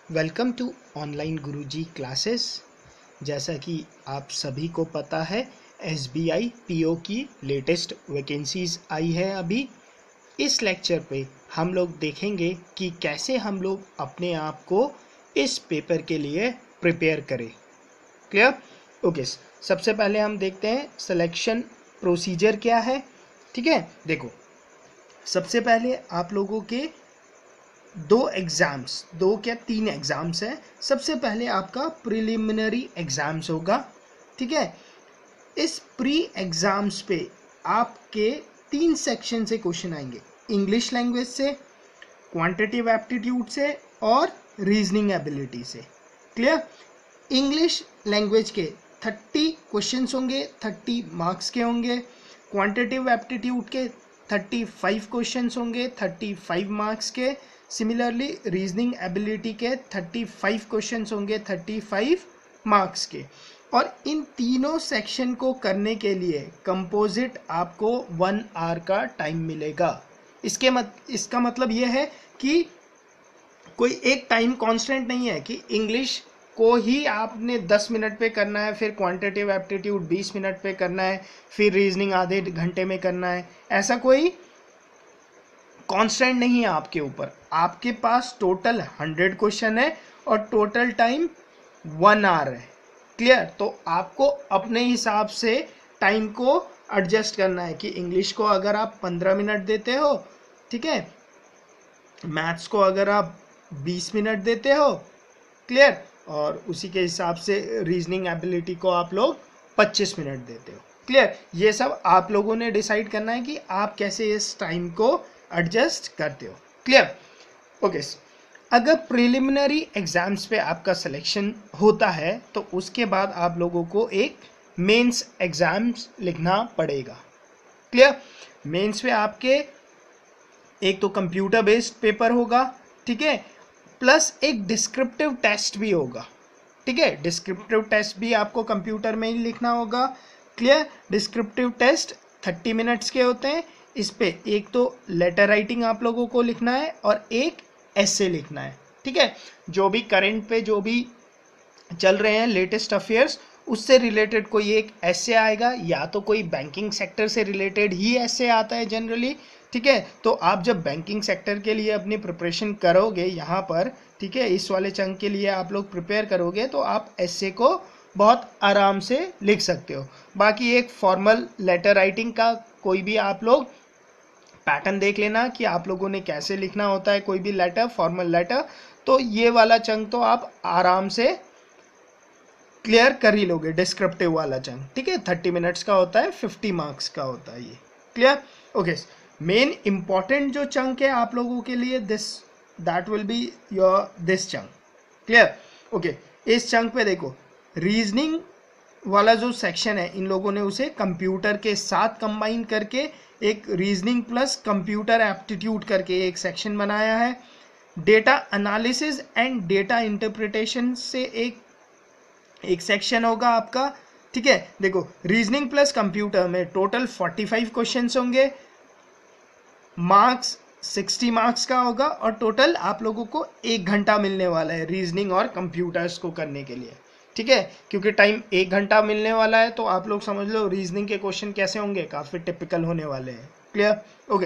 Welcome to online Guruji classes. जैसा कि आप सभी को पता है, SBI PO की लेटेस्ट वैकेंसीज आई है। अभी इस लेक्चर पे हम लोग देखेंगे कि कैसे हम लोग अपने आप को इस पेपर के लिए प्रिपेयर करें। क्लियर? ओके, सबसे पहले हम देखते हैं सिलेक्शन प्रोसीजर क्या है। ठीक है, देखो, सबसे पहले आप लोगों के दो क्या तीन एग्जाम्स हैं। सबसे पहले आपका प्रिलिमिनरी एग्जाम्स होगा। ठीक है, इस प्री एग्जाम्स पे आपके 3 सेक्शन से क्वेश्चन आएंगे, इंग्लिश लैंग्वेज से, क्वांटिटेटिव एप्टीट्यूड से और रीजनिंग एबिलिटी से। क्लियर? इंग्लिश लैंग्वेज के 30 क्वेश्चंस होंगे, 30 मार्क्स के होंगे। क्वांटिटेटिव एप्टीट्यूड के 35 क्वेश्चंस होंगे, 35 मार्क्स के। सिमिलरली रीजनिंग एबिलिटी के 35 क्वेश्चंस होंगे, 35 मार्क्स के। और इन तीनों सेक्शन को करने के लिए कंपोजिट आपको 1 आवर का टाइम मिलेगा। इसका मतलब ये है कि कोई एक टाइम कांस्टेंट नहीं है कि इंग्लिश को ही आपने 10 मिनट पे करना है, फिर क्वांटिटेटिव एप्टीट्यूड 20 मिनट पे करना है, फिर रीजनिंग आधे घंटे में करना है। ऐसा कोई कांस्टेंट नहीं है आपके ऊपर। आपके पास टोटल 100 क्वेश्चन है और टोटल टाइम 1 आवर है। क्लियर? तो आपको अपने हिसाब से टाइम को एडजस्ट करना है कि इंग्लिश को अगर आप 15 मिनट देते हो, ठीक है, मैथ्स को अगर आप 20 मिनट देते हो, क्लियर, और उसी के हिसाब से रीजनिंग एबिलिटी को आप लोग 25 मिनट देते हो। क्लियर? ये सब आप लोगों ने डिसाइड करना है कि आप कैसे इस टाइम को एडजस्ट करते हो। क्लियर? ओके, अगर प्रिलिमिनरी एग्जाम्स पे आपका सिलेक्शन होता है तो उसके बाद आप लोगों को एक मेंस एग्जाम्स लिखना पड़ेगा। क्लियर? मेंस पे आपके एक तो कंप्यूटर बेस्ड पेपर होगा, ठीक है, प्लस एक डिस्क्रिप्टिव टेस्ट भी होगा। ठीक है, डिस्क्रिप्टिव टेस्ट भी आपको कंप्यूटर में ही लिखना होगा। क्लियर? डिस्क्रिप्टिव टेस्ट 30 मिनट्स के होते हैं। इस पे एक तो लेटर राइटिंग आप लोगों को लिखना है और एक एसे लिखना है। ठीक है, जो भी करंट पे जो भी चल रहे हैं लेटेस्ट अफेयर्स, उससे रिलेटेड कोई एक एसे आएगा, या तो कोई बैंकिंग सेक्टर से रिलेटेड ही एसे आता है जनरली। ठीक है, तो आप जब बैंकिंग सेक्टर के लिए अपनी प्रिपरेशन करोगे यहाँ पर, ठीक है, इस वाले चंक के लिए आप लोग प्रिपेयर करोगे तो आप एसे को बहुत आराम से लिख सकते हो। बाकी एक फॉर्मल लेटर राइटिंग का कोई भी आप लोग पैटर्न देख लेना कि आप लोगों ने कैसे लिखना होता है कोई भी लेटर, फॉर्मल लेटर, तो ये वाला चंक तो आप आराम से क्लियर कर ही लोगे। डिस्क्रिप्टिव वाला चंक, ठीक है, 30 मिनट्स का होता है, 50 मार्क्स का होता है ये। क्लियर? ओके, मेन इंपॉर्टेंट जो चंक है आप लोगों के लिए that will be your this chunk. Clear? Okay, इस चंक पे देखो, रीजनिंग वाला जो सेक्शन है इन लोगों ने उसे कंप्यूटर के साथ कंबाइन करके एक रीजनिंग प्लस कंप्यूटर एप्टीट्यूड करके एक सेक्शन बनाया है। Data analysis and data interpretation से एक सेक्शन होगा आपका। ठीक है, देखो, रीजनिंग प्लस कंप्यूटर में टोटल 45 क्वेश्चंस होंगे, मार्क्स 60 मार्क्स का होगा और टोटल आप लोगों को 1 घंटा मिलने वाला है रीजनिंग और कंप्यूटर्स को करने के लिए। ठीक है, क्योंकि टाइम 1 घंटा मिलने वाला है तो आप लोग समझ लो रीजनिंग के क्वेश्चन कैसे होंगे, काफ़ी टिपिकल होने वाले हैं। Clear? Okay,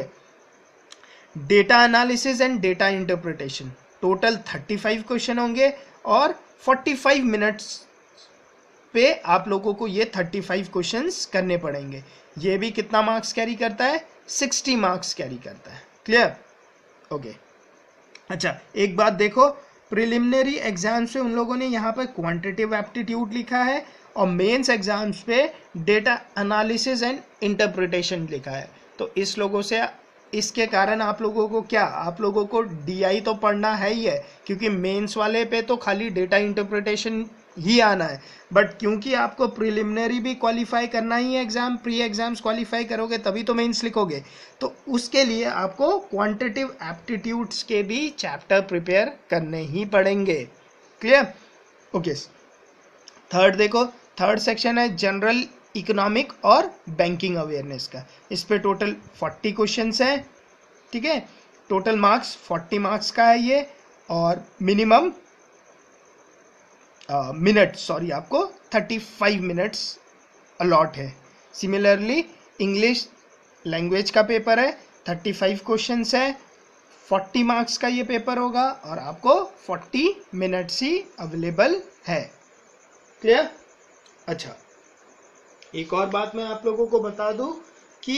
data analysis and data interpretation total 35 question होंगे और 45 मिनट्स पे आप लोगों को ये 35 क्वेश्चंस करने पड़ेंगे। ये भी कितना मार्क्स कैरी करता है? 60 मार्क्स कैरी करता है। क्लियर? ओके, अच्छा, एक बात देखो, प्रिलिमिनरी एग्जाम्स पे उन लोगों ने यहाँ पर क्वांटिटेटिव एप्टीट्यूड लिखा है और मेंस एग्जाम्स पे डेटा एनालिसिस एंड इंटरप्रिटेशन लिखा है। तो इसके कारण आप लोगों को क्या, आप लोगों को DI तो पढ़ना है ही है, क्योंकि मेंस वाले पे तो खाली डेटा इंटरप्रिटेशन ही आना है। बट क्योंकि आपको प्रिलिमिनरी भी क्वालिफाई करना ही है, एग्जाम प्री एग्जाम्स क्वालिफाई करोगे तभी तो मेंस लिखोगे, तो उसके लिए आपको क्वांटिटेटिव एप्टीट्यूड्स के भी चैप्टर प्रिपेयर करने ही पड़ेंगे। क्लियर? ओके, थर्ड देखो, थर्ड सेक्शन है जनरल इकोनॉमिक और बैंकिंग अवेयरनेस का। इस पे टोटल 40 क्वेश्चंस हैं। ठीक है, टोटल मार्क्स 40 मार्क्स का है ये, और मिनिमम मिनट, सॉरी, आपको 35 मिनट्स अलॉट है। सिमिलरली इंग्लिश लैंग्वेज का पेपर है, 35 क्वेश्चंस है, 40 मार्क्स का ये पेपर होगा और आपको 40 मिनट्स ही अवेलेबल है। क्लियर? अच्छा, एक और बात मैं आप लोगों को बता दूं कि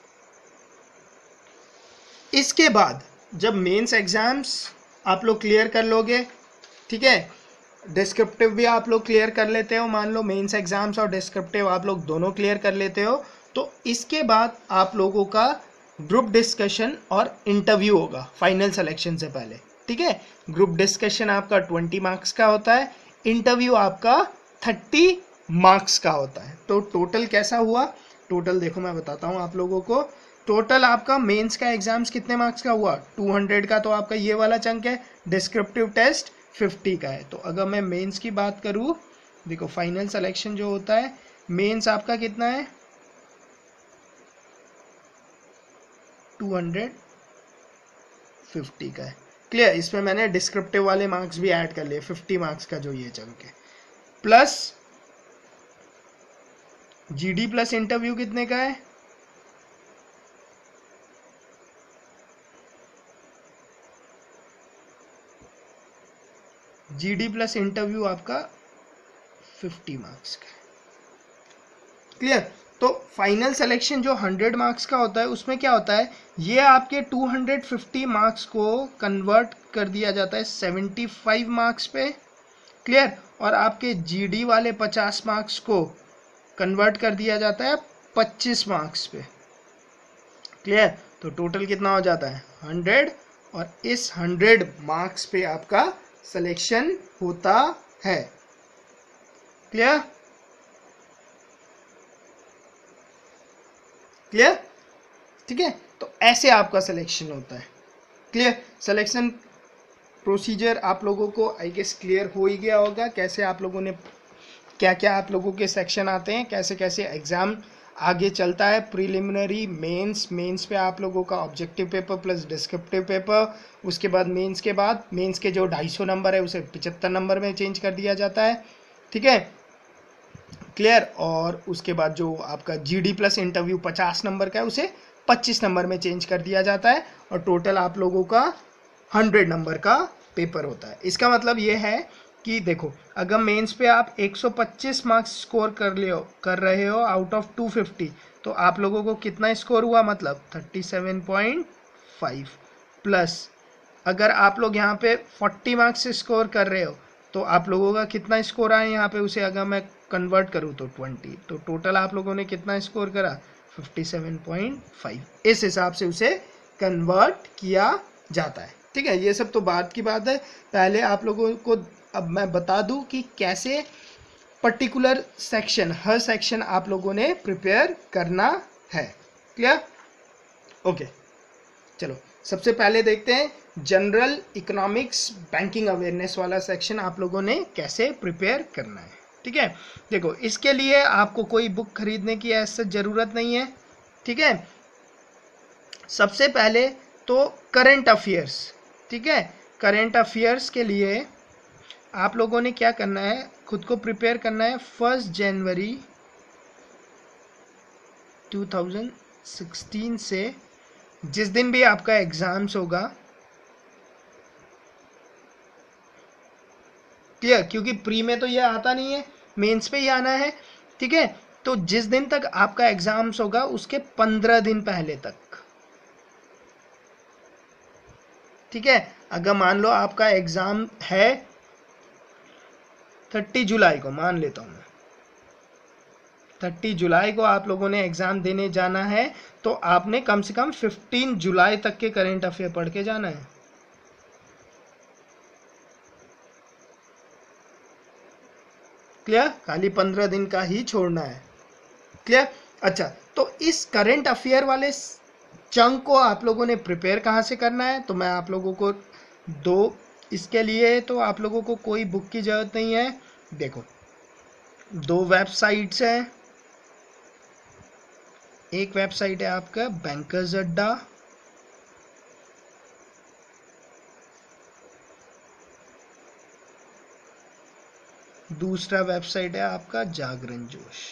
इसके बाद जब मेंस एग्जाम्स आप लोग क्लियर कर लोगे, ठीक है, डिस्क्रिप्टिव भी आप लोग क्लियर कर लेते हो, मान लो मेंस एग्जाम्स और डिस्क्रिप्टिव आप लोग दोनों क्लियर कर लेते हो, तो इसके बाद आप लोगों का ग्रुप डिस्कशन और इंटरव्यू होगा फाइनल सिलेक्शन से पहले। ठीक है, ग्रुप डिस्कशन आपका 20 मार्क्स का होता है, इंटरव्यू आपका 30 मार्क्स का होता है। तो टोटल कैसा हुआ? टोटल देखो मैं बताता हूँ आप लोगों को। टोटल आपका मेंस का एग्जाम्स कितने मार्क्स का हुआ? 200 का, तो आपका ये वाला चंक है। डिस्क्रिप्टिव टेस्ट 50 का है। तो अगर मैं मेंस की बात करूँ, देखो फाइनल सिलेक्शन जो होता है मेंस आपका कितना है? 250 का है। क्लियर? इसमें मैंने डिस्क्रिप्टिव वाले मार्क्स भी ऐड कर लिए, 50 मार्क्स का जो ये चंक है, प्लस जीडी प्लस इंटरव्यू कितने का है? जीडी प्लस इंटरव्यू आपका 50 मार्क्स का है। क्लियर? तो फाइनल सिलेक्शन जो 100 मार्क्स का होता है उसमें क्या होता है, ये आपके 250 मार्क्स को कन्वर्ट कर दिया जाता है 75 मार्क्स पे। क्लियर? और आपके जीडी वाले 50 मार्क्स को कन्वर्ट कर दिया जाता है 25 मार्क्स पे। क्लियर? तो टोटल कितना हो जाता है? 100, और इस 100 मार्क्स पे आपका सिलेक्शन होता है। क्लियर? क्लियर? ठीक है, तो ऐसे आपका सिलेक्शन होता है। क्लियर? सिलेक्शन प्रोसीजर आप लोगों को आई गेस क्लियर हो ही गया होगा, कैसे आप लोगों ने क्या क्या आप लोगों के सेक्शन आते हैं, कैसे कैसे एग्जाम आगे चलता है। प्रीलिमिनरी, मेंस पे आप लोगों का objective paper plus descriptive paper, उसके बाद मेंस के जो 250 नंबर है उसे 75 नंबर में चेंज कर दिया जाता है। ठीक है, क्लियर? और उसके बाद जो आपका जीडी प्लस इंटरव्यू 50 नंबर का है उसे 25 नंबर में चेंज कर दिया जाता है, और टोटल आप लोगों का 100 नंबर का पेपर होता है। इसका मतलब ये है कि देखो, अगर मेंस पे आप 125 मार्क्स स्कोर कर रहे हो आउट ऑफ 250, तो आप लोगों को कितना स्कोर हुआ? मतलब 37.5 प्लस अगर आप लोग यहाँ पे 40 मार्क्स स्कोर कर रहे हो तो आप लोगों का कितना स्कोर आया यहाँ पे, उसे अगर मैं कन्वर्ट करूँ तो 20, तो टोटल आप लोगों ने कितना स्कोर करा? 57.5। इस हिसाब से उसे कन्वर्ट किया जाता है। ठीक है, ये सब तो बात की बात है। पहले आप लोगों को अब मैं बता दूं कि कैसे पर्टिकुलर सेक्शन, हर सेक्शन आप लोगों ने प्रिपेयर करना है। क्लियर? ओके, चलो सबसे पहले देखते हैं जनरल इकोनॉमिक्स बैंकिंग अवेयरनेस वाला सेक्शन आप लोगों ने कैसे प्रिपेयर करना है। ठीक है, देखो इसके लिए आपको कोई बुक खरीदने की ऐसा ज़रूरत नहीं है। ठीक है, सबसे पहले तो करंट अफेयर्स, ठीक है, करंट अफेयर्स के लिए आप लोगों ने क्या करना है, खुद को प्रिपेयर करना है 1 जनवरी 2016 से जिस दिन भी आपका एग्जाम्स होगा। क्लियर? क्योंकि प्री में तो ये आता नहीं है, मेंस पे ही आना है। ठीक है, तो जिस दिन तक आपका एग्जाम्स होगा उसके 15 दिन पहले तक। ठीक है, अगर मान लो आपका एग्जाम है 30 जुलाई को, मान लेता हूं मैं 30 जुलाई को आप लोगों ने एग्जाम देने जाना है, तो आपने कम से कम 15 जुलाई तक के करंट अफेयर पढ़ के जाना है। क्लियर? खाली 15 दिन का ही छोड़ना है। क्लियर? अच्छा, तो इस करंट अफेयर वाले चंक को आप लोगों ने प्रिपेयर कहाँ से करना है, तो मैं आप लोगों को इसके लिए तो आप लोगों को कोई बुक की जरूरत नहीं है। देखो 2 वेबसाइट्स हैं, एक वेबसाइट है आपका बैंकर्स अड्डा, दूसरा वेबसाइट है आपका जागरण जोश।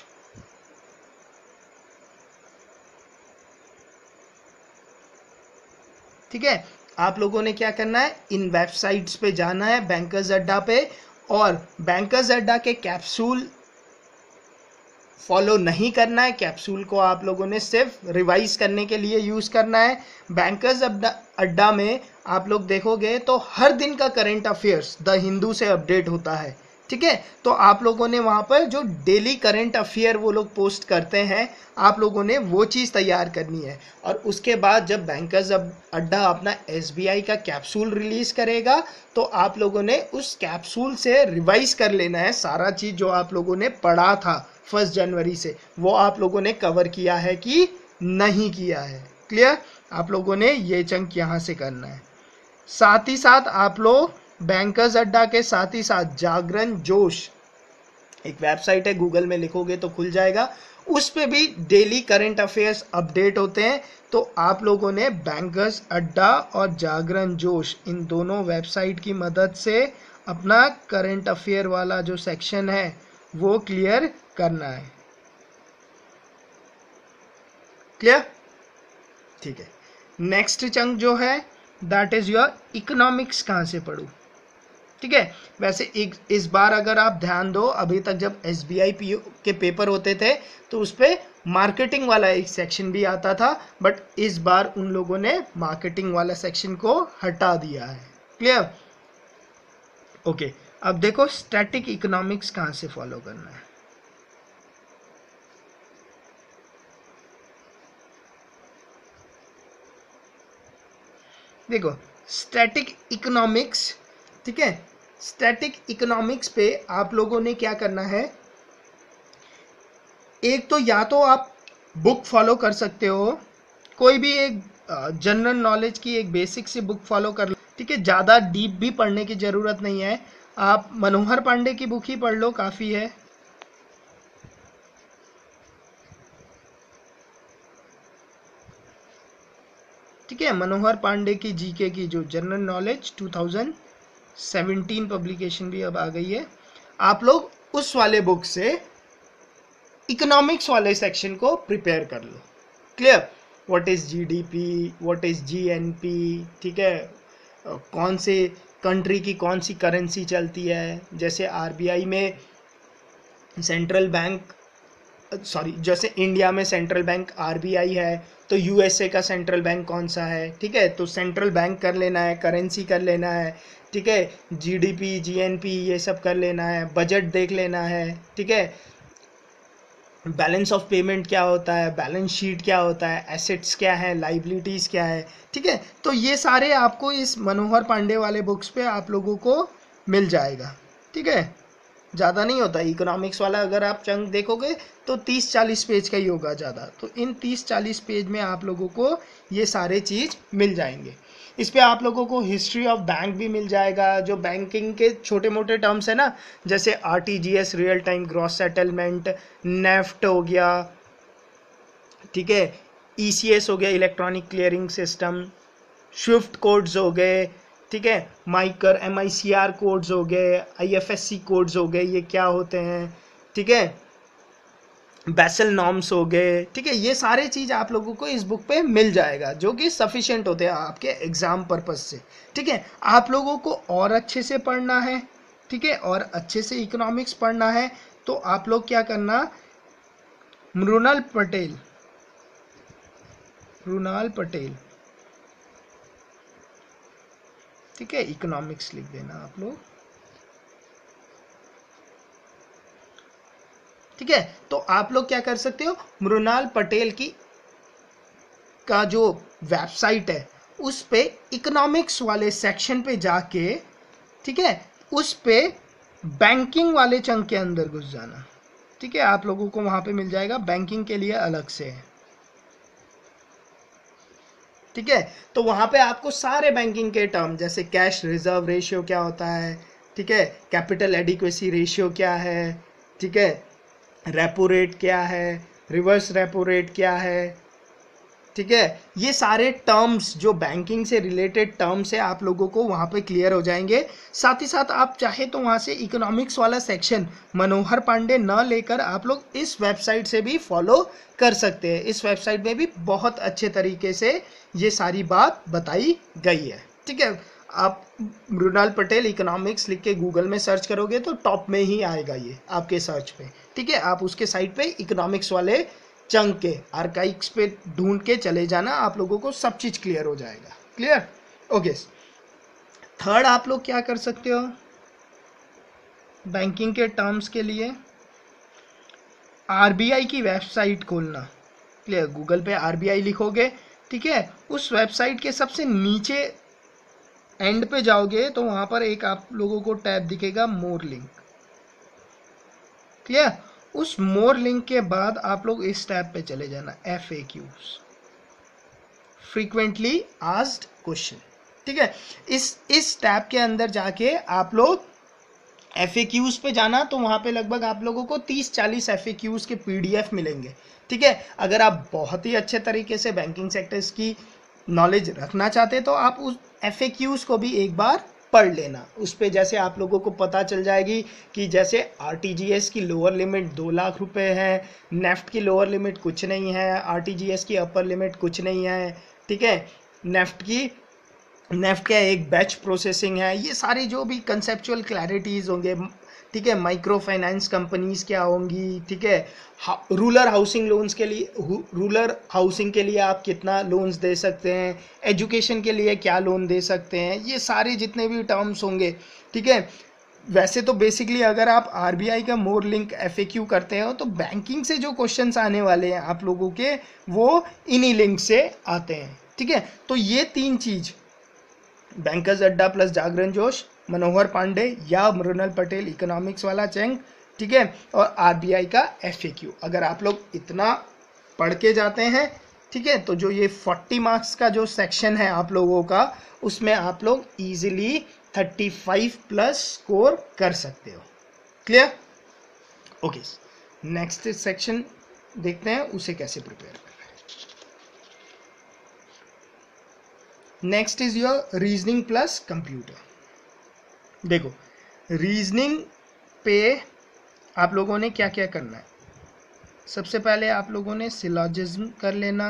ठीक है, आप लोगों ने क्या करना है, इन वेबसाइट्स पे जाना है, बैंकर्स अड्डा पे, और बैंकर्स अड्डा के कैप्सूल फॉलो नहीं करना है। कैप्सूल को आप लोगों ने सिर्फ रिवाइज करने के लिए यूज करना है। बैंकर्स अड्डा में आप लोग देखोगे तो हर दिन का करंट अफेयर्स द हिंदू से अपडेट होता है। ठीक है, तो आप लोगों ने वहां पर जो डेली करंट अफेयर वो लोग पोस्ट करते हैं, आप लोगों ने वो चीज़ तैयार करनी है। और उसके बाद जब बैंकर्स अड्डा अपना SBI का कैप्सूल रिलीज करेगा तो आप लोगों ने उस कैप्सूल से रिवाइज कर लेना है। सारा चीज़ जो आप लोगों ने पढ़ा था 1 जनवरी से, वो आप लोगों ने कवर किया है कि नहीं किया है। क्लियर, आप लोगों ने ये चंक यहाँ से करना है। साथ ही साथ आप लोग बैंकर्स अड्डा के साथ ही साथ जागरण जोश एक वेबसाइट है, गूगल में लिखोगे तो खुल जाएगा, उस पे भी डेली करंट अफेयर्स अपडेट होते हैं। तो आप लोगों ने बैंकर्स अड्डा और जागरण जोश इन दोनों वेबसाइट की मदद से अपना करंट अफेयर वाला जो सेक्शन है वो क्लियर करना है। क्लियर, ठीक है। नेक्स्ट चंक जो है दैट इज योर इकोनॉमिक्स, कहाँ से पढ़ूं। ठीक है, वैसे इस बार अगर आप ध्यान दो, अभी तक जब SBI PO के पेपर होते थे तो उस पर मार्केटिंग वाला एक सेक्शन भी आता था, बट इस बार उन लोगों ने मार्केटिंग वाला सेक्शन को हटा दिया है। Clear, okay. अब देखो स्टैटिक इकोनॉमिक्स कहाँ से फॉलो करना है। देखो स्टैटिक इकोनॉमिक्स, ठीक है, स्टैटिक इकोनॉमिक्स पे आप लोगों ने क्या करना है, एक तो या तो आप बुक फॉलो कर सकते हो, कोई भी एक जनरल नॉलेज की एक बेसिक सी बुक फॉलो कर लो। ठीक है, ज़्यादा डीप भी पढ़ने की ज़रूरत नहीं है, आप मनोहर पांडे की बुक ही पढ़ लो, काफ़ी है। ठीक है, मनोहर पांडे की GK की जो जनरल नॉलेज 2017 पब्लिकेशन भी अब आ गई है, आप लोग उस वाले बुक से इकोनॉमिक्स वाले सेक्शन को प्रिपेयर कर लो। Clear, what is GDP, what is GNP, ठीक है, कौन से कंट्री की कौन सी करेंसी चलती है, जैसे RBI में सेंट्रल बैंक, सॉरी, जैसे इंडिया में सेंट्रल बैंक RBI है, तो USA का सेंट्रल बैंक कौन सा है। ठीक है, तो सेंट्रल बैंक कर लेना है, करेंसी कर लेना है, ठीक है, GDP GNP ये सब कर लेना है, बजट देख लेना है, ठीक है, बैलेंस ऑफ पेमेंट क्या होता है, बैलेंस शीट क्या होता है, एसेट्स क्या है, लाइबिलिटीज़ क्या है। ठीक है, तो ये सारे आपको इस मनोहर पांडे वाले बुक्स पे आप लोगों को मिल जाएगा। ठीक है, ज़्यादा नहीं होता इकोनॉमिक्स वाला, अगर आप चंक देखोगे तो 30-40 पेज का ही होगा ज़्यादा, तो इन 30-40 पेज में आप लोगों को ये सारे चीज़ मिल जाएंगे। इस पे आप लोगों को हिस्ट्री ऑफ बैंक भी मिल जाएगा, जो बैंकिंग के छोटे मोटे टर्म्स है ना, जैसे RTGS real time gross settlement, NEFT हो गया, ठीक है, ECS हो गया, electronic clearing system, swift codes हो गए, ठीक है, माइकर MICR कोड्स हो गए, IFSC कोड्स हो गए, ये क्या होते हैं, ठीक है, बेसल नॉर्म्स हो गए। ठीक है, ये सारे चीज़ आप लोगों को इस बुक पे मिल जाएगा, जो कि सफिशिएंट होते हैं आपके एग्जाम पर्पस से। ठीक है, आप लोगों को और अच्छे से पढ़ना है, ठीक है, और अच्छे से इकोनॉमिक्स पढ़ना है, तो आप लोग क्या करना, मृणाल पटेल, ठीक है, इकोनॉमिक्स लिख देना आप लोग। ठीक है, तो आप लोग क्या कर सकते हो, मृणाल पटेल की का जो वेबसाइट है उस पे इकोनॉमिक्स वाले सेक्शन पे जाके, ठीक है, उस पे बैंकिंग वाले चंक के अंदर घुस जाना। ठीक है, आप लोगों को वहां पे मिल जाएगा, बैंकिंग के लिए अलग से है। ठीक है, तो वहां पे आपको सारे बैंकिंग के टर्म, जैसे कैश रिजर्व रेशियो क्या होता है, ठीक है, कैपिटल एडिक्वेसी रेशियो क्या है, ठीक है, रेपो रेट क्या है, रिवर्स रेपो रेट क्या है, ठीक है, ये सारे टर्म्स जो बैंकिंग से रिलेटेड टर्म्स है आप लोगों को वहाँ पे क्लियर हो जाएंगे। साथ ही साथ आप चाहे तो वहाँ से इकोनॉमिक्स वाला सेक्शन मनोहर पांडे न लेकर आप लोग इस वेबसाइट से भी फॉलो कर सकते हैं। इस वेबसाइट में भी बहुत अच्छे तरीके से ये सारी बात बताई गई है। ठीक है, आप मृणाल पटेल इकोनॉमिक्स लिख के गूगल में सर्च करोगे तो टॉप में ही आएगा ये आपके सर्च पे। ठीक है, आप उसके साइट पे इकोनॉमिक्स वाले चंक के आर्काइव्स पे ढूंढ के चले जाना, आप लोगों को सब चीज क्लियर हो जाएगा। क्लियर? ओके। थर्ड आप लोग क्या कर सकते हो बैंकिंग के टर्म्स के लिए, आरबीआई की वेबसाइट खोलना। क्लियर? गूगल पे आरबीआई लिखोगे, ठीक है, उस वेबसाइट के सबसे नीचे एंड पे जाओगे तो वहां पर एक आप लोगों को टैब दिखेगा मोर लिंक। क्लियर? उस मोर लिंक के बाद आप लोग इस टैब पे चले जाना, FAQs, फ्रीक्वेंटली आस्क्ड क्वेश्चन। ठीक है, इस टैब के अंदर जाके आप लोग FAQs पे जाना, तो वहां पे लगभग आप लोगों को 30-40 FAQs के PDF मिलेंगे। ठीक है, अगर आप बहुत ही अच्छे तरीके से बैंकिंग सेक्टर्स की नॉलेज रखना चाहते तो आप उस FAQs को भी एक बार पढ़ लेना। उस पे जैसे आप लोगों को पता चल जाएगी कि जैसे RTGS की लोअर लिमिट 2 लाख रुपए है, नेफ्ट की लोअर लिमिट कुछ नहीं है, RTGS की अपर लिमिट कुछ नहीं है। ठीक है, नेफ्ट का एक बैच प्रोसेसिंग है, ये सारी जो भी कंसेप्चुअल क्लैरिटीज होंगे। ठीक है, माइक्रो फाइनेंस कंपनीज क्या होंगी। ठीक है, रूरल हाउसिंग लोन्स के लिए, रूरल हाउसिंग के लिए आप कितना लोन्स दे सकते हैं, एजुकेशन के लिए क्या लोन दे सकते हैं, ये सारे जितने भी टर्म्स होंगे। ठीक है, वैसे तो बेसिकली अगर आप आरबीआई का मोर लिंक FAQ करते हो तो बैंकिंग से जो क्वेश्चंस आने वाले हैं आप लोगों के, वो इन्हीं लिंक से आते हैं। ठीक है, तो ये तीन चीज, बैंकर्स अड्डा प्लस जागरण जोश, मनोहर पांडे या मृणाल पटेल इकोनॉमिक्स वाला चैंक, ठीक है, और आरबीआई का FAQ, अगर आप लोग इतना पढ़ के जाते हैं, ठीक है, तो जो ये 40 मार्क्स का जो सेक्शन है आप लोगों का, उसमें आप लोग इजीली 35 प्लस स्कोर कर सकते हो। क्लियर? ओके, नेक्स्ट सेक्शन देखते हैं उसे कैसे प्रिपेयर करना है। Next is your reasoning plus computer. देखो, रीजनिंग पे आप लोगों ने क्या क्या करना है। सबसे पहले आप लोगों ने सिलॉजिज्म कर लेना।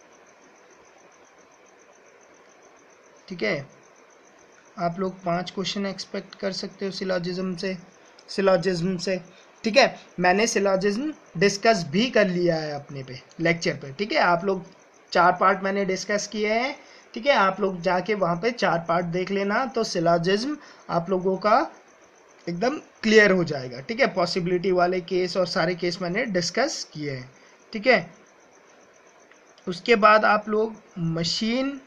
ठीक है, आप लोग 5 क्वेश्चन एक्सपेक्ट कर सकते हो सिलॉजिज्म से। ठीक है, मैंने सिलॉजिज्म डिस्कस भी कर लिया है अपने पे लेक्चर पे। ठीक है, आप लोग 4 पार्ट मैंने डिस्कस किए हैं। ठीक है, आप लोग जाके वहाँ पे 4 पार्ट देख लेना, तो सिलॉजिज्म आप लोगों का एकदम क्लियर हो जाएगा। ठीक है, पॉसिबिलिटी वाले केस और सारे केस मैंने डिस्कस किए हैं। ठीक है, उसके बाद आप लोग मशीन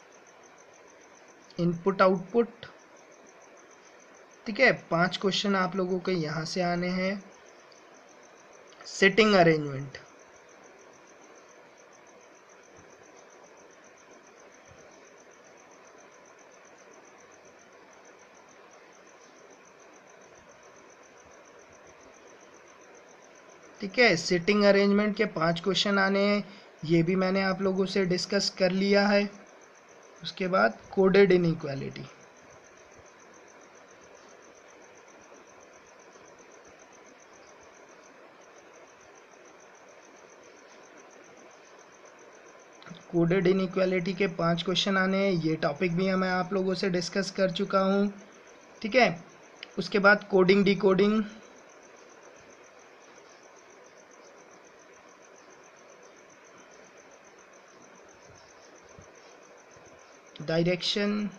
इनपुट आउटपुट, ठीक है, 5 क्वेश्चन आप लोगों के यहाँ से आने हैं। सिटिंग अरेंजमेंट, ठीक है, सिटिंग अरेंजमेंट के 5 क्वेश्चन आने हैं, ये भी मैंने आप लोगों से डिस्कस कर लिया है। उसके बाद कोडेड इनइक्वालिटी, कोडेड इनइक्वालिटी के 5 क्वेश्चन आने हैं, ये टॉपिक भी मैं आप लोगों से डिस्कस कर चुका हूँ। ठीक है, उसके बाद कोडिंग डिकोडिंग, डायरेक्शन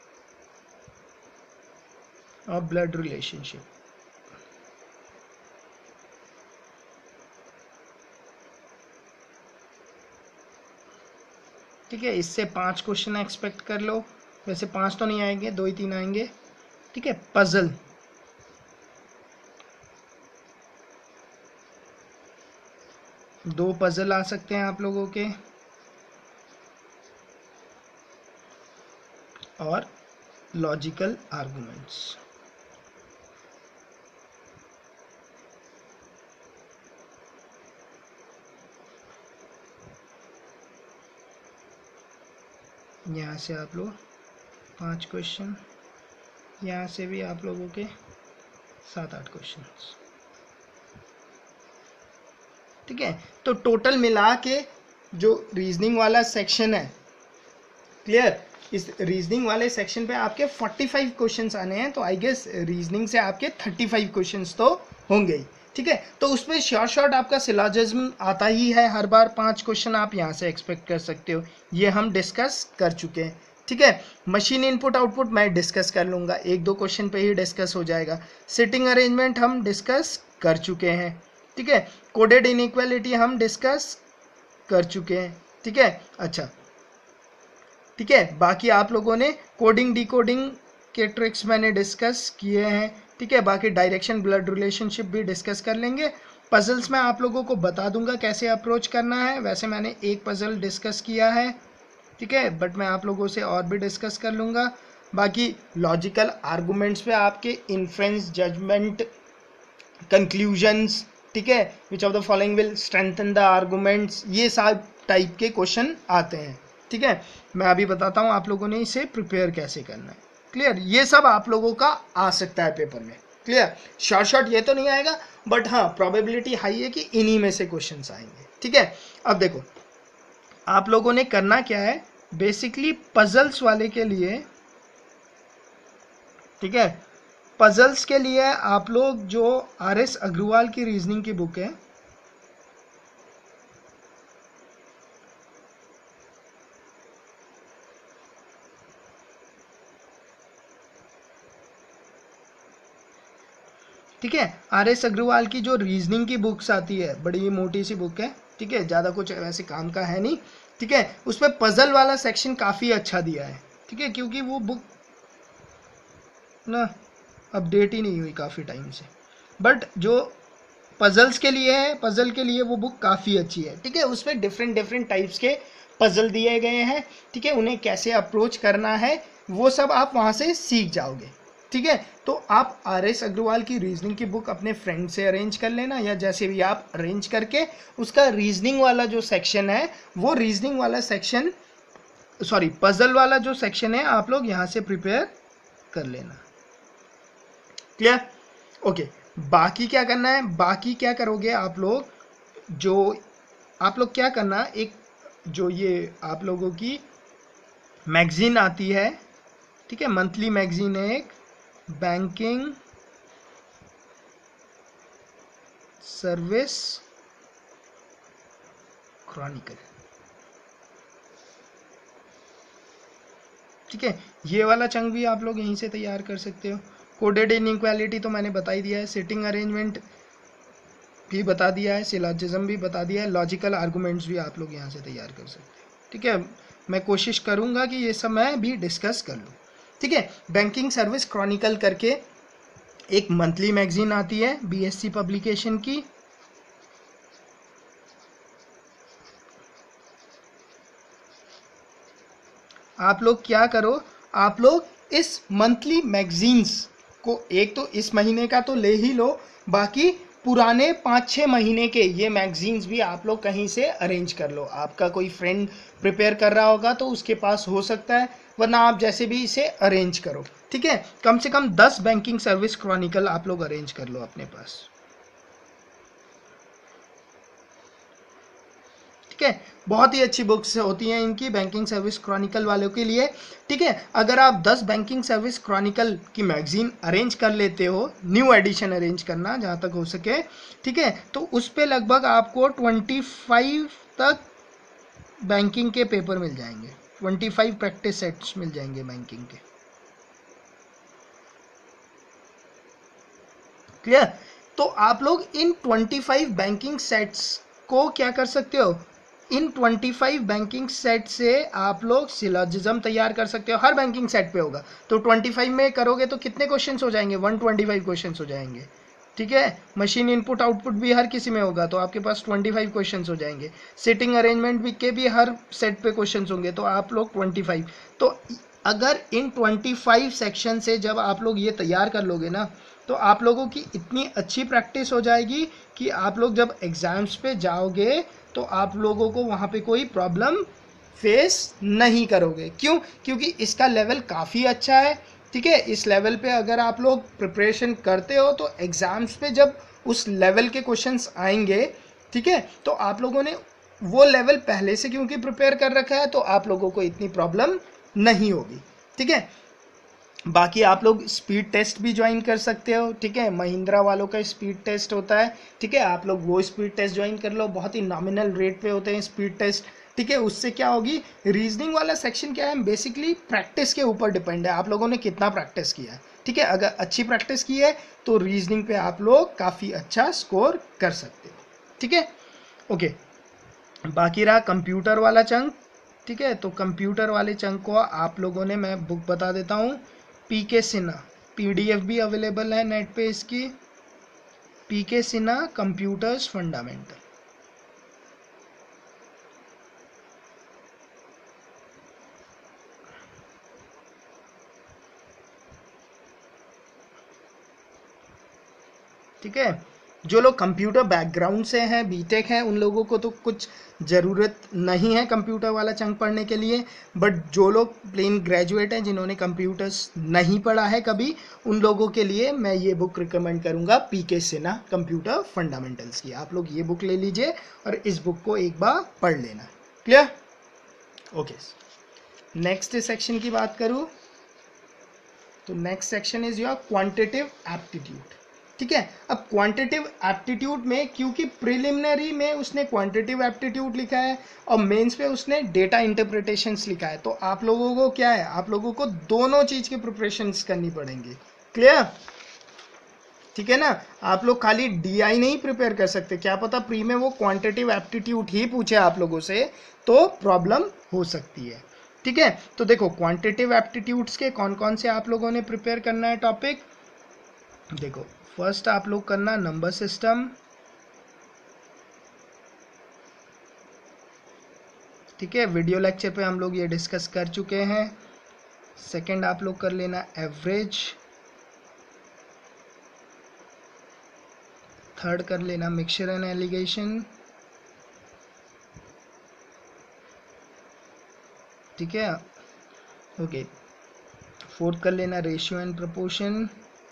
और ब्लड रिलेशनशिप। ठीक है, इससे 5 क्वेश्चन एक्सपेक्ट कर लो। वैसे 5 तो नहीं आएंगे, 2 ही 3 आएंगे। ठीक है, पजल, दो पजल आ सकते हैं आप लोगों के, और लॉजिकल आर्गुमेंट्स। यहाँ से आप लोग 5 क्वेश्चन, यहाँ से भी आप लोगों के 7-8 क्वेश्चन। ठीक है, तो टोटल मिला के जो रीजनिंग वाला सेक्शन है, क्लियर, इस रीजनिंग वाले सेक्शन पे आपके 45 क्वेश्चंस आने हैं, तो आई गेस रीजनिंग से आपके 35 क्वेश्चंस तो होंगे ही। ठीक है, तो उसमें शॉर्ट आपका सिलॉजिज्म आता ही है हर बार, 5 क्वेश्चन आप यहाँ से एक्सपेक्ट कर सकते हो, ये हम डिस्कस कर चुके हैं। ठीक है, मशीन इनपुट आउटपुट मैं डिस्कस कर लूँगा, 1-2 क्वेश्चन पे ही डिस्कस हो जाएगा। सिटिंग अरेंजमेंट हम डिस्कस कर चुके हैं। ठीक है, कोडेड इनइक्वालिटी हम डिस्कस कर चुके हैं। ठीक है, अच्छा ठीक है, बाकी आप लोगों ने कोडिंग डिकोडिंग के ट्रिक्स मैंने डिस्कस किए हैं। ठीक है, बाकी डायरेक्शन ब्लड रिलेशनशिप भी डिस्कस कर लेंगे। पजल्स में आप लोगों को बता दूंगा कैसे अप्रोच करना है, वैसे मैंने एक पजल डिस्कस किया है। ठीक है, बट मैं आप लोगों से और भी डिस्कस कर लूँगा। बाकी लॉजिकल आर्गूमेंट्स पे आपके इन्फ्रेंस, जजमेंट, कंक्लूजन्स, ठीक है, which of the following will strengthen the arguments, ये सब टाइप के क्वेश्चन आते हैं। ठीक है, मैं अभी बताता हूँ आप लोगों ने इसे प्रिपेयर कैसे करना है। क्लियर, ये सब आप लोगों का आ सकता है पेपर में। क्लियर, शॉर्ट ये तो नहीं आएगा, बट हाँ प्रोबेबिलिटी हाई है कि इन्हीं में से क्वेश्चंस आएंगे। ठीक है, अब देखो आप लोगों ने करना क्या है, बेसिकली पजल्स वाले के लिए, ठीक है, पजल्स के लिए आप लोग जो RS अग्रवाल की रीजनिंग की बुक है, ठीक है, RS अग्रवाल की जो रीजनिंग की बुक्स आती है, बड़ी मोटी सी बुक है। ठीक है, ज़्यादा कुछ वैसे काम का है नहीं। ठीक है, उसमें पजल वाला सेक्शन काफ़ी अच्छा दिया है। ठीक है, क्योंकि वो बुक ना अपडेट ही नहीं हुई काफ़ी टाइम से, बट जो पजल्स के लिए है, पजल के लिए वो बुक काफ़ी अच्छी है। ठीक है, उसमें डिफरेंट टाइप्स के पजल दिए गए हैं। ठीक है, उन्हें कैसे अप्रोच करना है वो सब आप वहाँ से सीख जाओगे। ठीक है, तो आप RS अग्रवाल की रीजनिंग की बुक अपने फ्रेंड से अरेंज कर लेना, या जैसे भी आप अरेंज करके उसका रीजनिंग वाला जो सेक्शन है, वो रीजनिंग वाला सेक्शन, सॉरी पजल वाला जो सेक्शन है, आप लोग यहाँ से प्रिपेयर कर लेना। Clear, okay. बाकी क्या करना है, बाकी क्या करोगे आप लोग, जो आप लोग क्या करना, एक जो ये आप लोगों की मैगजीन आती है, ठीक है, मंथली मैगजीन है एक, बैंकिंग सर्विस क्रॉनिकल। ठीक है, ये वाला चंक भी आप लोग यहीं से तैयार कर सकते हो। कोडेड इनइक्वालिटी तो मैंने बता ही दिया है, सिटिंग अरेंजमेंट भी बता दिया है, सिलॉजिज्म भी बता दिया है, लॉजिकल आर्गूमेंट्स भी आप लोग यहाँ से तैयार कर सकते हैं। ठीक है, मैं कोशिश करूँगा कि ये सब मैं भी डिस्कस कर लूँ। ठीक है, बैंकिंग सर्विस क्रॉनिकल करके एक मंथली मैगजीन आती है BSc पब्लिकेशन की। आप लोग क्या करो, आप लोग इस मंथली मैगजीन्स को एक तो इस महीने का तो ले ही लो, बाकी पुराने 5-6 महीने के ये मैगजीन्स भी आप लोग कहीं से अरेंज कर लो। आपका कोई फ्रेंड प्रिपेयर कर रहा होगा तो उसके पास हो सकता है, वरना आप जैसे भी इसे अरेंज करो। ठीक है, कम से कम 10 बैंकिंग सर्विस क्रॉनिकल आप लोग अरेंज कर लो अपने पास। ठीक है, बहुत ही अच्छी बुक्स होती हैं इनकी, बैंकिंग सर्विस क्रॉनिकल वालों के लिए। ठीक है, अगर आप 10 बैंकिंग सर्विस क्रॉनिकल की मैगजीन अरेंज कर लेते हो, न्यू एडिशन अरेंज करना जहाँ तक हो सके, ठीक है, तो उस पे लगभग आपको 25 तक बैंकिंग के पेपर मिल जाएंगे, 25 प्रैक्टिस सेट्स मिल जाएंगे बैंकिंग के। क्लियर, तो आप लोग इन 25 बैंकिंग सेट्स को क्या कर सकते हो, इन 25 बैंकिंग सेट से आप लोग सिलॉजिज्म तैयार कर सकते हो। हर बैंकिंग सेट पे होगा, तो 25 में करोगे तो कितने क्वेश्चंस हो जाएंगे, 125 क्वेश्चंस हो जाएंगे। ठीक है, मशीन इनपुट आउटपुट भी हर किसी में होगा, तो आपके पास 25 क्वेश्चंस हो जाएंगे। सिटिंग अरेंजमेंट भी के भी हर सेट पे क्वेश्चंस होंगे, तो आप लोग 25। तो अगर इन 25 सेक्शन से जब आप लोग ये तैयार कर लोगे ना, तो आप लोगों की इतनी अच्छी प्रैक्टिस हो जाएगी कि आप लोग जब एग्ज़ाम्स पे जाओगे तो आप लोगों को वहाँ पे कोई प्रॉब्लम फेस नहीं करोगे। क्यों? क्योंकि इसका लेवल काफ़ी अच्छा है, ठीक है। इस लेवल पे अगर आप लोग प्रिपरेशन करते हो तो एग्ज़ाम्स पे जब उस लेवल के क्वेश्चंस आएंगे, ठीक है, तो आप लोगों ने वो लेवल पहले से क्योंकि प्रिपेयर कर रखा है तो आप लोगों को इतनी प्रॉब्लम नहीं होगी, ठीक है। बाकी आप लोग स्पीड टेस्ट भी ज्वाइन कर सकते हो, ठीक है। महिंद्रा वालों का स्पीड टेस्ट होता है, ठीक है, आप लोग वो स्पीड टेस्ट ज्वाइन कर लो, बहुत ही नॉमिनल रेट पे होते हैं स्पीड टेस्ट, ठीक है। उससे क्या होगी, रीजनिंग वाला सेक्शन क्या है, बेसिकली प्रैक्टिस के ऊपर डिपेंड है, आप लोगों ने कितना प्रैक्टिस किया है, ठीक है। अगर अच्छी प्रैक्टिस की है तो रीजनिंग पे आप लोग काफ़ी अच्छा स्कोर कर सकते हो, ठीक है। ओके, बाकी रहा कंप्यूटर वाला चंक, ठीक है। तो कंप्यूटर वाले चंक को आप लोगों ने, मैं बुक बता देता हूँ, पीके सिन्हा, पीडीएफ भी अवेलेबल है नेट पे इसकी, पीके सिन्हा कंप्यूटर्स फंडामेंटल, ठीक है। जो लोग कंप्यूटर बैकग्राउंड से हैं, बीटेक हैं, उन लोगों को तो कुछ ज़रूरत नहीं है कंप्यूटर वाला चंक पढ़ने के लिए, बट जो लोग प्लेन ग्रेजुएट हैं, जिन्होंने कंप्यूटर्स नहीं पढ़ा है कभी, उन लोगों के लिए मैं ये बुक रिकमेंड करूँगा, पीके सिन्हा कंप्यूटर फंडामेंटल्स की। आप लोग ये बुक ले लीजिए और इस बुक को एक बार पढ़ लेना। क्लियर? ओके, नेक्स्ट सेक्शन की बात करूँ तो next section is your quantitative aptitude, ठीक है। अब क्वांटिटेटिव एप्टीट्यूड में, क्योंकि प्रिलिमिनरी में उसने क्वांटिटेटिव एप्टीट्यूड लिखा है और मेंस पे उसने डेटा इंटरप्रिटेशंस लिखा है, तो आप लोगों को क्या है, आप लोगों को दोनों चीज़ की प्रिपरेशंस करनी पड़ेंगी। क्लियर? ठीक है ना। आप लोग खाली डीआई नहीं प्रिपेयर कर सकते, क्या पता प्री में वो क्वांटिटेटिव एप्टीट्यूड ही पूछे आप लोगों से, तो प्रॉब्लम हो सकती है, ठीक है। तो देखो क्वांटिटेटिव एप्टीट्यूड्स के कौन कौन से आप लोगों ने प्रिपेयर करना है टॉपिक। देखो फर्स्ट आप लोग करना नंबर सिस्टम, ठीक है, वीडियो लेक्चर पे हम लोग ये डिस्कस कर चुके हैं। सेकंड आप लोग कर लेना एवरेज, थर्ड कर लेना मिक्सचर एंड एलिगेशन, ठीक है। ओके, फोर्थ कर लेना रेशियो एंड प्रोपोर्शन,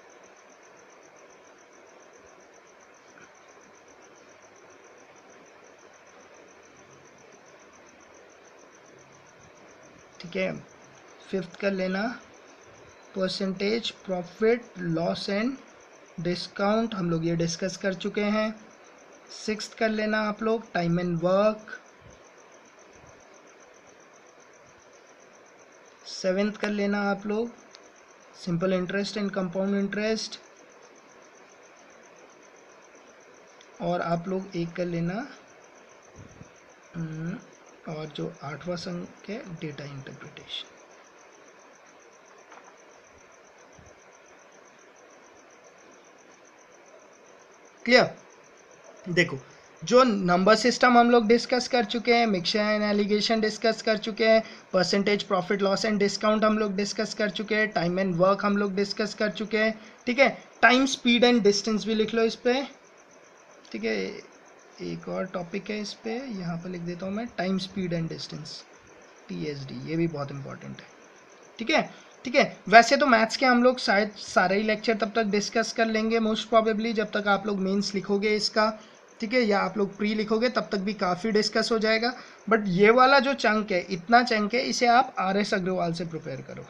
ठीक है। फिफ्थ कर लेना percentage profit loss and discount, हम लोग ये डिस्कस कर चुके हैं। सिक्स्थ कर लेना आप लोग टाइम एंड वर्क, सेवेंथ कर लेना आप लोग simple interest and compound interest, और आप लोग एक कर लेना और जो आठवां संख्या है डेटा इंटरप्रिटेशन। क्लियर? देखो जो नंबर सिस्टम हम लोग डिस्कस कर चुके हैं, मिक्सचर एंड एलिगेशन डिस्कस कर चुके हैं, percentage profit loss and discount हम लोग डिस्कस कर चुके हैं, टाइम एंड वर्क हम लोग डिस्कस कर चुके हैं, ठीक है। टाइम स्पीड एंड डिस्टेंस भी लिख लो इस पे, ठीक है। एक और टॉपिक है इस पे, यहाँ पर लिख देता हूँ मैं, time speed and distance, TSD, ये भी बहुत इंपॉर्टेंट है, ठीक है। ठीक है, वैसे तो मैथ्स के हम लोग शायद सारे ही लेक्चर तब तक डिस्कस कर लेंगे मोस्ट प्रोबेबली, जब तक आप लोग मेंस लिखोगे इसका, ठीक है, या आप लोग प्री लिखोगे तब तक भी काफ़ी डिस्कस हो जाएगा। बट ये वाला जो चंक है, इतना चंक है, इसे आप RS अग्रवाल से प्रिपेयर करो,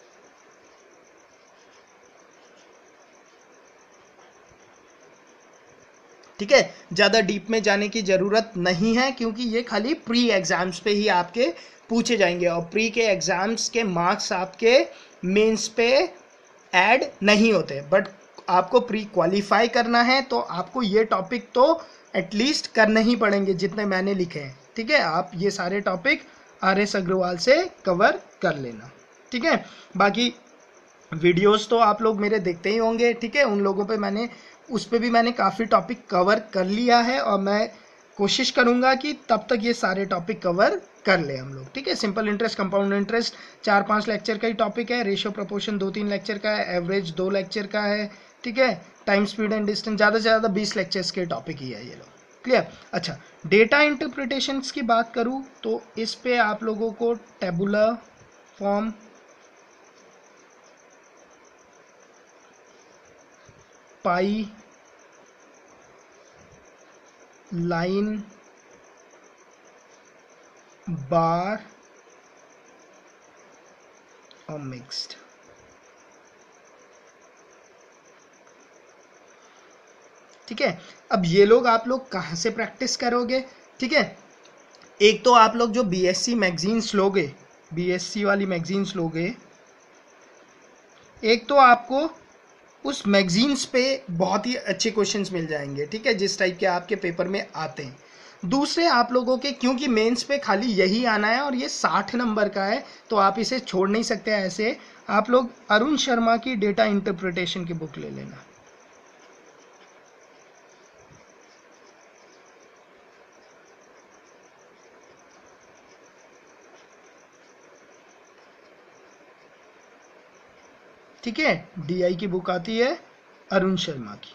ठीक है। ज़्यादा डीप में जाने की ज़रूरत नहीं है, क्योंकि ये खाली प्री एग्जाम्स पे ही आपके पूछे जाएंगे, और प्री के एग्जाम्स के मार्क्स आपके मेंस पे ऐड नहीं होते। बट आपको प्री क्वालिफाई करना है तो आपको ये टॉपिक तो एटलीस्ट करने ही पड़ेंगे जितने मैंने लिखे हैं, ठीक है। आप ये सारे टॉपिक RS अग्रवाल से कवर कर लेना, ठीक है। बाकी वीडियोस तो आप लोग मेरे देखते ही होंगे, ठीक है। उन लोगों पे मैंने, उस पर भी मैंने काफ़ी टॉपिक कवर कर लिया है, और मैं कोशिश करूंगा कि तब तक ये सारे टॉपिक कवर कर ले हम लोग, ठीक है। Simple interest, compound interest 4-5 lecture का ही टॉपिक है, रेशियो प्रोपोर्शन 2-3 लेक्चर का है, एवरेज 2 लेक्चर का है, ठीक है। टाइम स्पीड एंड डिस्टेंस ज़्यादा से ज़्यादा 20 लेक्चर्स के टॉपिक ही है ये लोग, क्लियर। अच्छा, डेटा इंटरप्रिटेशंस की बात करूं तो इस पे आप लोगों को tabular form, pie, line, bar और मिक्स्ड, ठीक है। अब ये लोग आप लोग कहाँ से प्रैक्टिस करोगे, ठीक है। एक तो आप लोग जो बीएससी मैगजीन्स लोगे, बीएससी वाली मैगजीन्स लोगे, एक तो आपको उस मैगजीन्स पे बहुत ही अच्छे क्वेश्चंस मिल जाएंगे, ठीक है, जिस टाइप के आपके पेपर में आते हैं। दूसरे आप लोगों के, क्योंकि मेंस पे खाली यही आना है और ये 60 नंबर का है, तो आप इसे छोड़ नहीं सकते ऐसे। आप लोग अरुण शर्मा की डेटा इंटरप्रिटेशन की बुक ले लेना, ठीक है। डीआई की बुक आती है अरुण शर्मा की,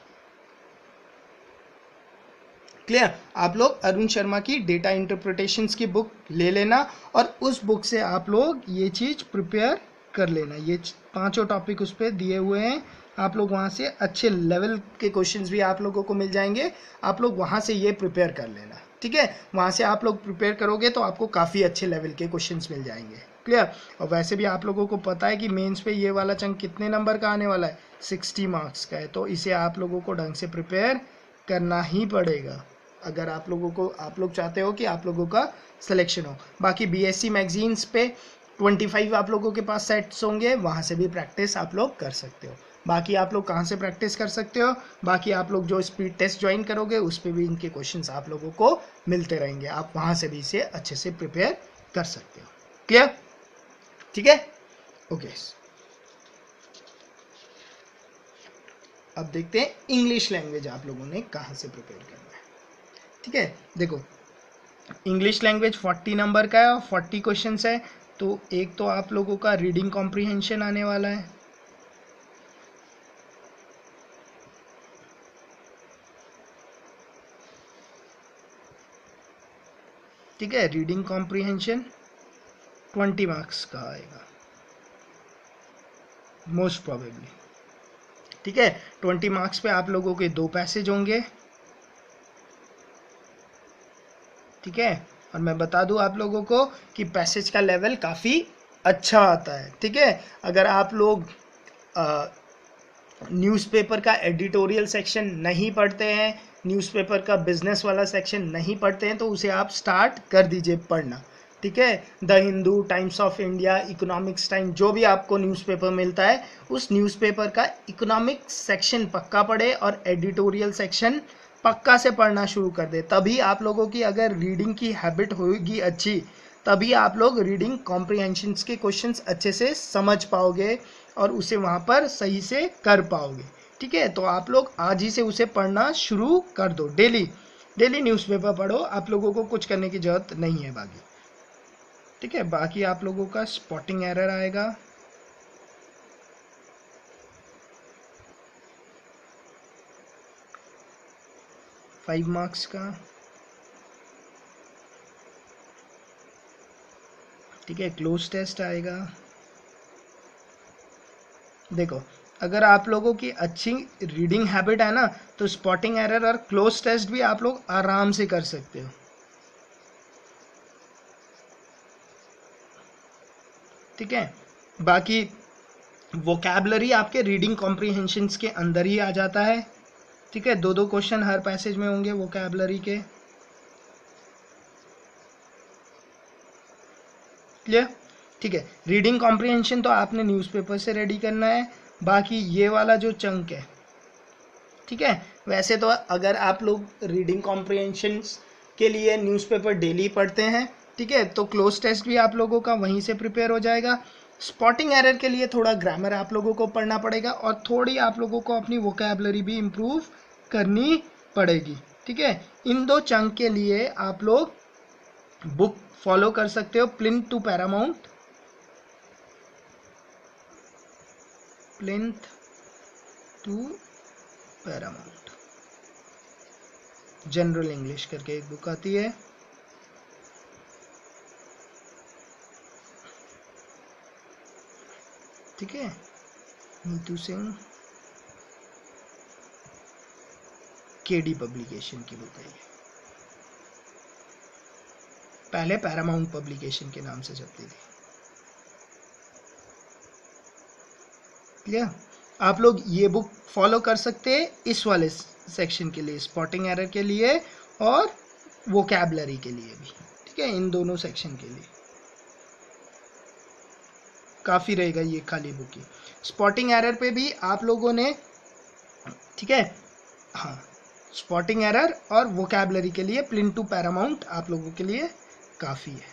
क्लियर। आप लोग अरुण शर्मा की डेटा इंटरप्रिटेशंस की बुक ले लेना और उस बुक से आप लोग ये चीज़ प्रिपेयर कर लेना। ये पांचों टॉपिक उस पर दिए हुए हैं, आप लोग वहाँ से अच्छे लेवल के क्वेश्चंस भी आप लोगों को मिल जाएंगे, आप लोग वहाँ से ये प्रिपेयर कर लेना, ठीक है। वहाँ से आप लोग प्रिपेयर करोगे तो आपको काफ़ी अच्छे लेवल के क्वेश्चंस मिल जाएंगे, क्लियर। और वैसे भी आप लोगों को पता है कि मेंस पे ये वाला चंक कितने नंबर का आने वाला है, 60 मार्क्स का है, तो इसे आप लोगों को ढंग से प्रिपेयर करना ही पड़ेगा अगर आप लोगों को, आप लोग चाहते हो कि आप लोगों का सिलेक्शन हो। बाकी बीएससी मैगजीन्स पे 25 आप लोगों के पास सेट्स होंगे, वहाँ से भी प्रैक्टिस आप लोग कर सकते हो। बाकी आप लोग कहाँ से प्रैक्टिस कर सकते हो, बाकी आप लोग जो स्पीड टेस्ट ज्वाइन करोगे उस पर भी इनके क्वेश्चंस आप लोगों को मिलते रहेंगे, आप वहाँ से भी इसे अच्छे से प्रिपेयर कर सकते हो, क्लियर, ठीक है, ओके। अब देखते हैं इंग्लिश लैंग्वेज आप लोगों ने कहाँ से प्रिपेयर करना है, ठीक है। देखो, इंग्लिश लैंग्वेज 40 नंबर का है और 40 क्वेश्चंस है, तो एक तो आप लोगों का रीडिंग कॉम्प्रिहेंशन आने वाला है, ठीक है। रीडिंग कॉम्प्रिहेंशन 20 मार्क्स का आएगा मोस्ट प्रोबेबली, ठीक है। 20 मार्क्स पे आप लोगों के 2 पैसेज होंगे, ठीक है। और मैं बता दूं आप लोगों को कि पैसेज का लेवल काफ़ी अच्छा आता है, ठीक है। अगर आप लोग न्यूज़पेपर का एडिटोरियल सेक्शन नहीं पढ़ते हैं, न्यूज़पेपर का बिजनेस वाला सेक्शन नहीं पढ़ते हैं, तो उसे आप स्टार्ट कर दीजिए पढ़ना, ठीक है। The Hindu, Times of India, economics time, जो भी आपको न्यूज़पेपर मिलता है उस न्यूज़पेपर का इकोनॉमिक्स सेक्शन पक्का पढ़े और एडिटोरियल सेक्शन पक्का से पढ़ना शुरू कर दे। तभी आप लोगों की अगर रीडिंग की हैबिट होगी अच्छी, तभी आप लोग रीडिंग कॉम्प्रिहेंशंस के क्वेश्चंस अच्छे से समझ पाओगे और उसे वहाँ पर सही से कर पाओगे, ठीक है। तो आप लोग आज ही से उसे पढ़ना शुरू कर दो, डेली डेली न्यूज़पेपर पढ़ो, आप लोगों को कुछ करने की ज़रूरत नहीं है बाकी, ठीक है। बाकी आप लोगों का स्पॉटिंग एरर आएगा, फाइव मार्क्स का, ठीक है। क्लोज टेस्ट आएगा। देखो, अगर आप लोगों की अच्छी रीडिंग हैबिट है ना, तो स्पॉटिंग एरर और क्लोज टेस्ट भी आप लोग आराम से कर सकते हो, ठीक है। बाकी वोकैबलरी आपके रीडिंग कॉम्प्रिहेंशंस के अंदर ही आ जाता है, ठीक है। 2-2 क्वेश्चन हर पैसेज में होंगे वोकैबलरी के, क्लियर, ठीक है। रीडिंग कॉम्प्रिहेंशन तो आपने न्यूज़पेपर से रेडी करना है, बाकी ये वाला जो चंक है, ठीक है। वैसे तो अगर आप लोग रीडिंग कॉम्प्रिहेंशन के लिए न्यूज़पेपर डेली पढ़ते हैं, ठीक है, तो क्लोज टेस्ट भी आप लोगों का वहीं से प्रिपेयर हो जाएगा। स्पॉटिंग एरर के लिए थोड़ा ग्रामर आप लोगों को पढ़ना पड़ेगा और थोड़ी आप लोगों को अपनी वोकैबलरी भी इम्प्रूव करनी पड़ेगी, ठीक है। इन 2 चंक के लिए आप लोग बुक फॉलो कर सकते हो, plinth to paramount, plinth to paramount, general English करके एक बुक आती है, ठीक है, नीतू सिंह, केडी पब्लिकेशन की बुक है ये, पहले पैरामाउंट पब्लिकेशन के नाम से चलती थी। क्लियर? आप लोग ये बुक फॉलो कर सकते हैं इस वाले सेक्शन के लिए, स्पॉटिंग एरर के लिए और वोकैबुलरी के लिए भी, ठीक है, इन दोनों सेक्शन के लिए काफ़ी रहेगा ये खाली बुक ही। स्पॉटिंग एरर पे भी आप लोगों ने, ठीक है, हाँ, स्पॉटिंग एरर और वोकैबुलरी के लिए प्लिन टू पैरामाउंट आप लोगों के लिए काफ़ी है।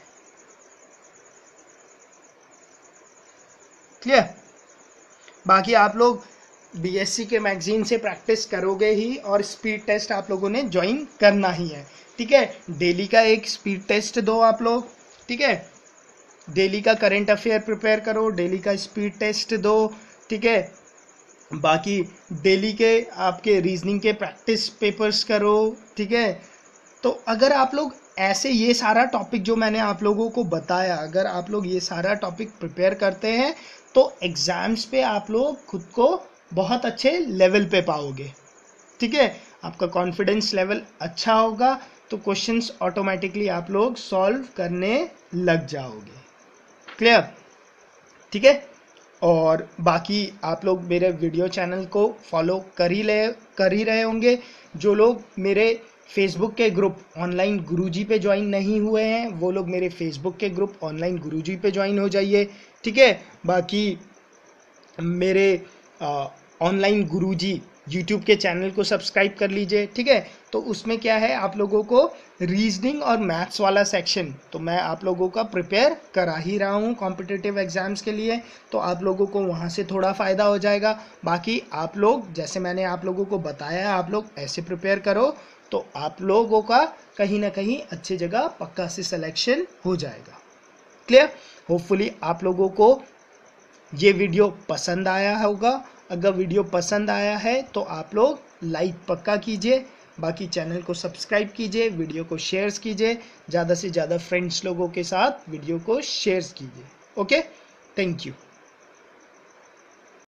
क्लियर? बाकी आप लोग बीएससी के मैगजीन से प्रैक्टिस करोगे ही और स्पीड टेस्ट आप लोगों ने ज्वाइन करना ही है, ठीक है। डेली का एक स्पीड टेस्ट दो आप लोग, ठीक है, डेली का करंट अफेयर प्रिपेयर करो, डेली का स्पीड टेस्ट दो, ठीक है। बाकी डेली के आपके रीजनिंग के प्रैक्टिस पेपर्स करो, ठीक है। तो अगर आप लोग ऐसे ये सारा टॉपिक जो मैंने आप लोगों को बताया, अगर आप लोग ये सारा टॉपिक प्रिपेयर करते हैं तो एग्ज़ाम्स पे आप लोग खुद को बहुत अच्छे लेवल पे पाओगे, ठीक है। आपका कॉन्फिडेंस लेवल अच्छा होगा तो क्वेश्चंस ऑटोमेटिकली आप लोग सॉल्व करने लग जाओगे। क्लियर? ठीक है। और बाकी आप लोग मेरे वीडियो चैनल को फॉलो कर ही रहे होंगे। जो लोग मेरे फेसबुक के ग्रुप ऑनलाइन गुरुजी पे ज्वाइन नहीं हुए हैं वो लोग मेरे फेसबुक के ग्रुप ऑनलाइन गुरुजी पे ज्वाइन हो जाइए, ठीक है। बाकी मेरे ऑनलाइन गुरुजी यूट्यूब के चैनल को सब्सक्राइब कर लीजिए, ठीक है। तो उसमें क्या है, आप लोगों को रीजनिंग और मैथ्स वाला सेक्शन तो मैं आप लोगों का प्रिपेयर करा ही रहा हूँ कॉम्पिटिटिव एग्जाम्स के लिए, तो आप लोगों को वहाँ से थोड़ा फ़ायदा हो जाएगा। बाकी आप लोग जैसे मैंने आप लोगों को बताया आप लोग ऐसे प्रिपेयर करो तो आप लोगों का कहीं ना कहीं अच्छी जगह पक्का से सिलेक्शन हो जाएगा। क्लियर? होपफुली आप लोगों को ये वीडियो पसंद आया होगा। अगर वीडियो पसंद आया है तो आप लोग लाइक पक्का कीजिए, बाकी चैनल को सब्सक्राइब कीजिए, वीडियो को शेयर कीजिए, ज़्यादा से ज़्यादा फ्रेंड्स लोगों के साथ वीडियो को शेयर कीजिए। Okay, thank you.